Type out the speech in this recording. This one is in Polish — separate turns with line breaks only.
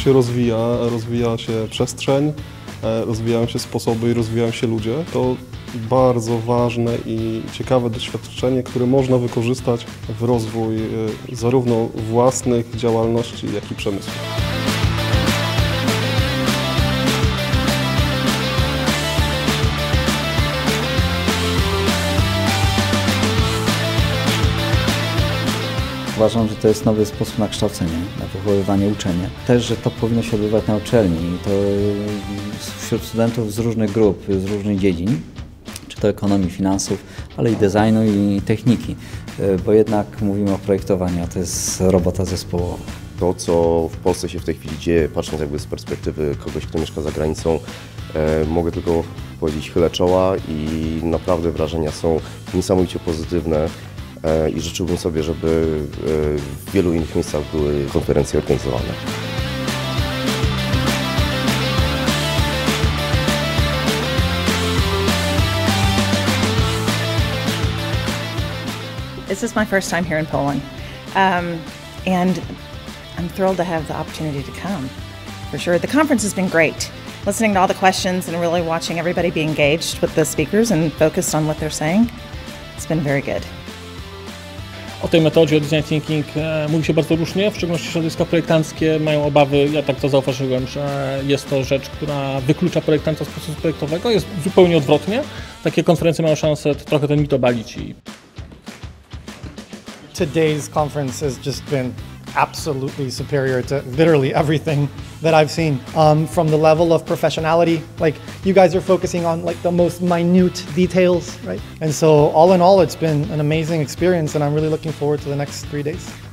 się rozwija się przestrzeń, rozwijają się sposoby i rozwijają się ludzie. To bardzo ważne i ciekawe doświadczenie, które można wykorzystać w rozwój zarówno własnych działalności, jak i przemysłu.
Uważam, że to jest nowy sposób na kształcenie, na wychowywanie, uczenie. Też, że to powinno się odbywać na uczelni i to wśród studentów z różnych grup, z różnych dziedzin, czy to ekonomii, finansów, ale i designu i techniki, bo jednak mówimy o projektowaniu, a to jest robota zespołowa.
To, co w Polsce się w tej chwili dzieje, patrząc jakby z perspektywy kogoś, kto mieszka za granicą, mogę tylko powiedzieć chylę czoła i naprawdę wrażenia są niesamowicie pozytywne. I życzyłbym sobie, żeby w wielu innych miejscach były konferencje organizowane.
This is my first time here in Poland, and I'm thrilled to have the opportunity to come. For sure, the conference has been great. Listening to all the questions and really watching everybody be engaged with the speakers and focused on what they're saying, it's been very good.
O tej metodzie, o design thinking mówi się bardzo różnie, w szczególności środowiska projektanckie mają obawy, ja tak to zauważyłem, że jest to rzecz, która wyklucza projektanta z procesu projektowego, jest zupełnie odwrotnie. Takie konferencje mają szansę trochę ten mit obalić.
Today's conference has just been absolutely superior to literally everything that I've seen, from the level of professionality. Like, you guys are focusing on like the most minute details, right? And so all in all, it's been an amazing experience, and I'm really looking forward to the next 3 days.